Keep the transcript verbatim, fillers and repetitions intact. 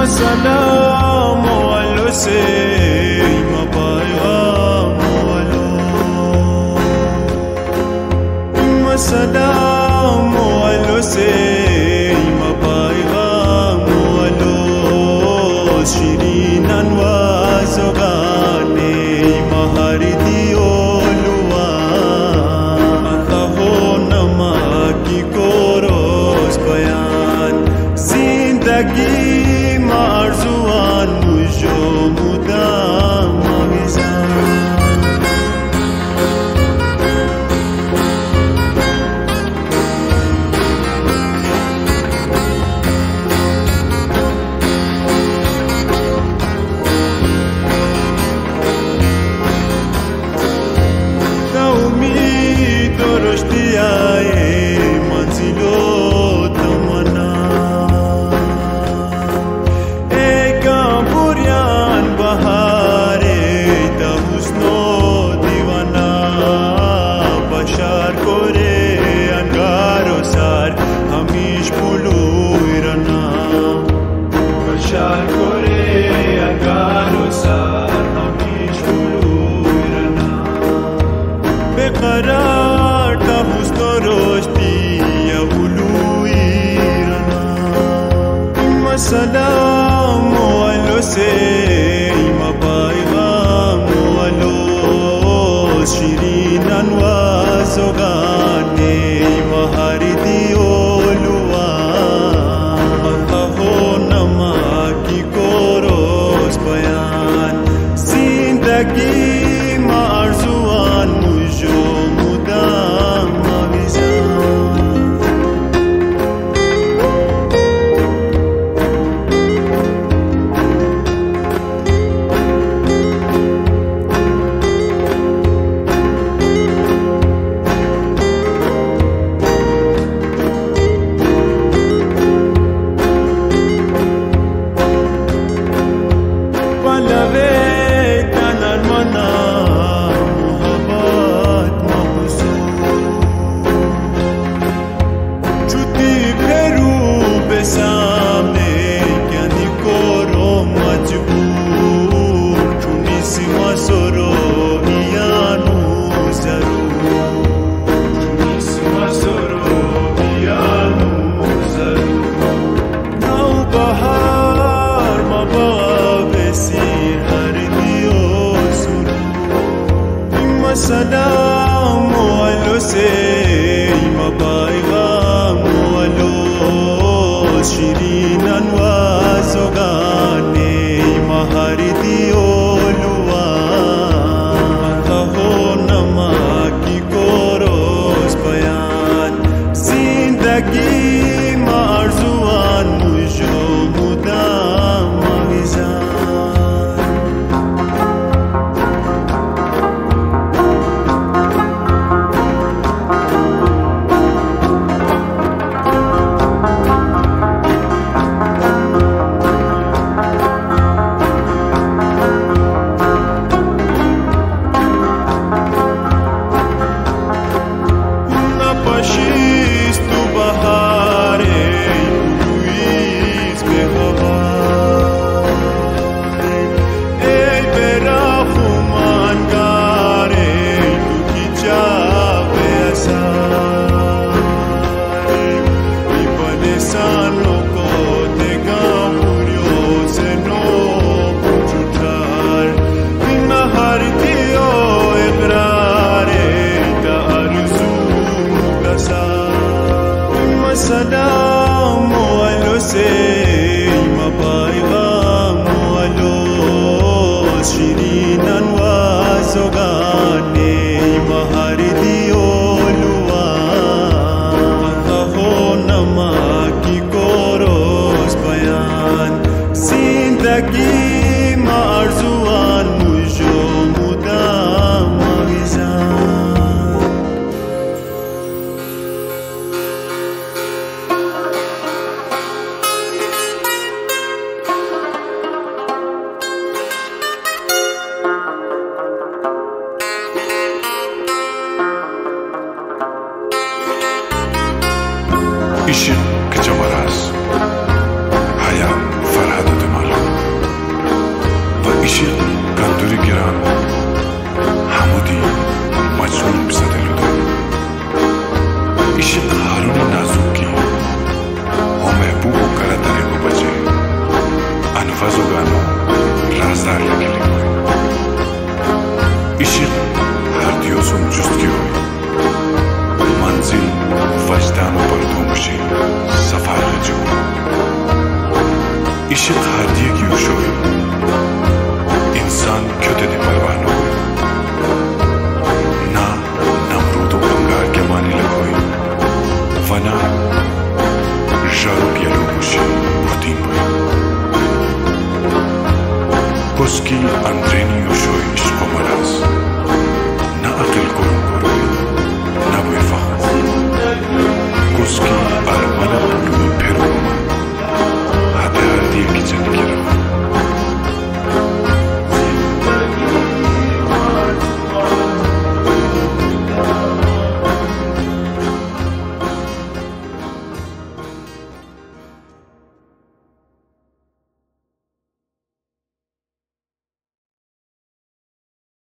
سلام و سیم پیغام و سلام و سیم پیغام و شیرینن و زغانی مهر دیولوا کهو نمکی کوروز بیان زندگی مرزوان مجو مدام آویزان قرار تابوس درشتی یا بلویرنا ما سلام و سیم پیغام و شیرینن و زغانی مهر دیولوا کهو نمکی کوروز بیان زندگی مرزوان مجو مدام آویزان پلوه تنر منا محبت مبزور چوتی پرو به سامنے کنی کرو مجبور چونی سیما سرو ایانو ضرور چونی سیما سرو ایانو ضرور نو بهار مباب سیر هر دیو سرو سلام و سیم پیغام و شیرینن و زغانی مهر دیولوا کهو نمکی کوروز بیان زندگی مرزوان مجو مدام آویزان سلام و سیم پیغام و شیرینن و زغانی مهر دیولوا کهو نمکی کوروز بیان زندگی مرزوان مجو مدام آویزان işin kıcamaraz hayat Ferhat Ödemal. چه تردی گیر شوی